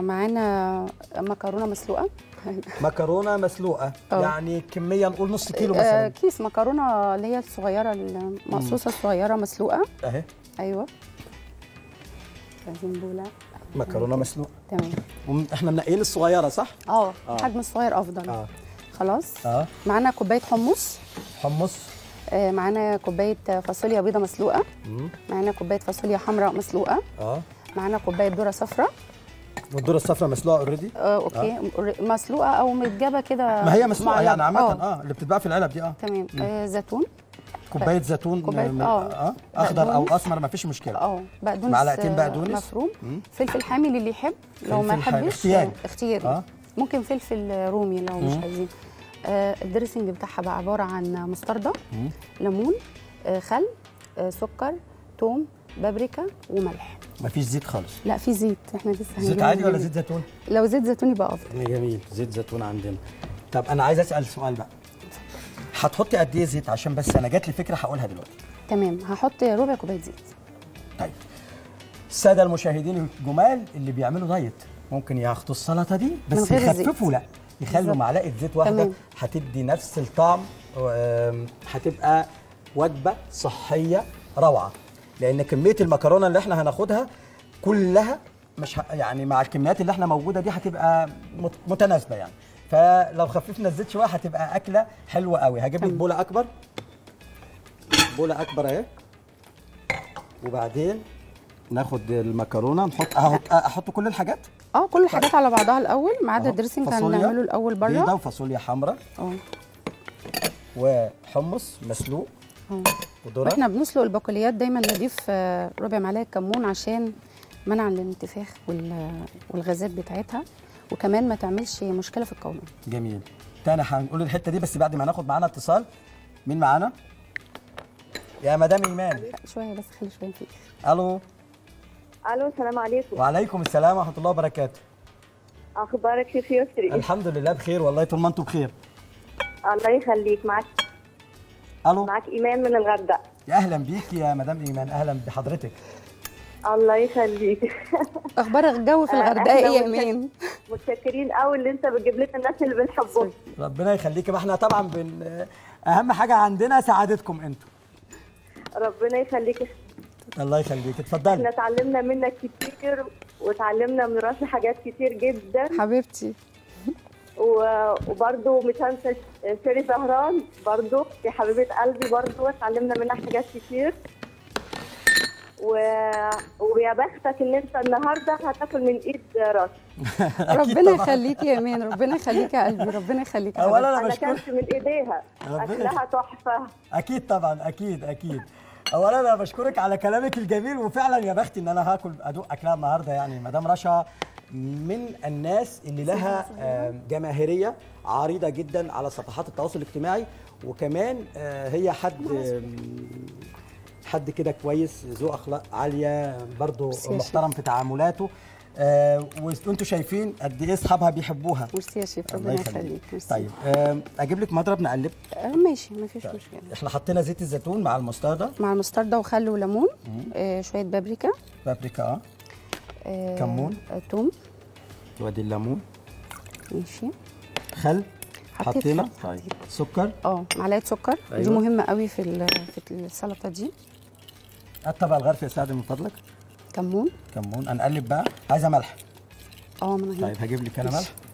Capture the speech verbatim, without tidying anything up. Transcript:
معانا مكرونه مسلوقه. مكرونه مسلوقه أوه. يعني كميه نقول نص كيلو مثلا. آه كيس مكرونه اللي هي الصغيره المقصوصه الصغيره مسلوقه اهي. ايوه لازم بوله مكرونه مسلوقه تمام. احنا منقيين الصغيره صح؟ اه الحجم الصغير افضل. اه خلاص. اه معانا كوبايه حمص. حمص. آه معانا كوبايه فاصوليا بيضه مسلوقه. مم. معانا كوبايه فاصوليا حمراء مسلوقه. اه معانا كوبايه ذره صفراء. والذره الصفراء مسلوقه اوريدي؟ اه اوكي آه. مسلوقه او متجابه كده. ما هي مسلوقه يعني عامه اه, اه اللي بتتباع في العلب دي. اه تمام. آه زيتون. كوبايه زيتون. كوبايه اه, آه. اخضر او اسمر ما فيش مشكله. اه بقدونس. معلقتين بقدونس مفروم. مم. فلفل حامي للي يحب، لو ما يحبش اختياري. اختياري. آه. ممكن فلفل رومي لو مم. مش عايزين. آه الدريسنج بتاعها بقى عباره عن مستردة، مم. ليمون، آه خل، آه سكر، توم، بابريكا وملح. مفيش زيت خالص؟ لا في زيت، احنا لسه زيت عادي ولا زيت زيتون؟ لو زيت زيتون يبقى افضل. جميل، زيت زيتون عندنا. طب انا عايز اسال سؤال بقى، هتحطي قد ايه زيت؟ عشان بس انا جات لي فكره هقولها دلوقتي. تمام هحط ربع كوبايه زيت. طيب الساده المشاهدين الجمال اللي بيعملوا دايت ممكن ياخدوا السلطه دي بس يخففوا، لا يخلوا معلقه زيت واحده هتدي نفس الطعم، هتبقى وجبه صحيه روعه، لان كميه المكرونه اللي احنا هناخدها كلها مش ه... يعني مع الكميات اللي احنا موجوده دي هتبقى مت... متناسبه يعني، فلو خففنا الزيت شويه هتبقى اكله حلوه قوي. هجيب لك بوله اكبر، بوله اكبر اهي، وبعدين ناخد المكرونه نحط احط احط كل الحاجات. اه كل الحاجات على بعضها الاول ما عدا الدريسنج هنعمله الاول بره. بيضه وفاصوليا حمراء اه وحمص مسلوق اه وذره. واحنا بنسلق البقوليات دايما نضيف ربع معلقه كمون عشان منع الانتفاخ والغازات بتاعتها، وكمان ما تعملش مشكله في القولون. جميل. تاني هنقول الحته دي بس بعد ما ناخد معانا اتصال. مين معانا؟ يا مدام ايمان. شويه بس خلي شويه فيه. الو. الو السلام عليكم. وعليكم السلام ورحمه الله وبركاته. اخبارك كيف يسري؟ الحمد لله بخير والله، طول ما انتم بخير. الله يخليك. معك الو. معك ايمان من الغردقه. يا اهلا بيك يا مدام ايمان، اهلا بحضرتك. الله يخليك. اخبار الجو في الغردقه ايه يا ايمان؟ متشكرين قوي اللي انت بتجيب لنا الناس اللي بنحبهم. ربنا يخليكي. ما احنا طبعا بن... اهم حاجه عندنا سعادتكم انتوا. ربنا يخليك. الله يخليك، اتفضلي. احنا اتعلمنا منك كتير واتعلمنا من راسي حاجات كتير جدا حبيبتي. وبرده مش هنسى شيري زهران برده يا حبيبه قلبي، برده اتعلمنا منها حاجات كتير. و... ويا بختك ان انت النهارده هتاكل من ايد راسي. ربنا يخليك يا ايمان، ربنا يخليك يا قلبي، ربنا يخليك. اولا انا انا بشكرك. اكلت من ايديها اكلها تحفه. اكيد طبعا، اكيد اكيد. اولا انا بشكرك على كلامك الجميل، وفعلا يا بختي ان انا هاكل ادوق اكلها النهارده. يعني مدام رشا من الناس اللي لها جماهيريه عريضه جدا على صفحات التواصل الاجتماعي، وكمان هي حد حد كده كويس، ذو اخلاق عاليه برضه، محترم في تعاملاته. آه وانتوا شايفين قد ايه اصحابها بيحبوها. ميرسي يا شيف، ربنا يخليك. طيب آه اجيب لك مضرب نقلب. آه ماشي مفيش طيب. مشكله. احنا حطينا زيت الزيتون مع المستردة، مع المستردة وخل وليمون، آه شويه بابريكا بابريكا اه, آه كمون، آه توم، وادي الليمون ماشي، خل حطينا. طيب سكر، اه معلقه سكر. أيوة. دي مهمه قوي في في السلطه دي. الطبق الغرفي يا سعد من فضلك. كمون، كمون. هنقلب بقى. عايزه ملح؟ اه من طيب هجيب لك انا ملح.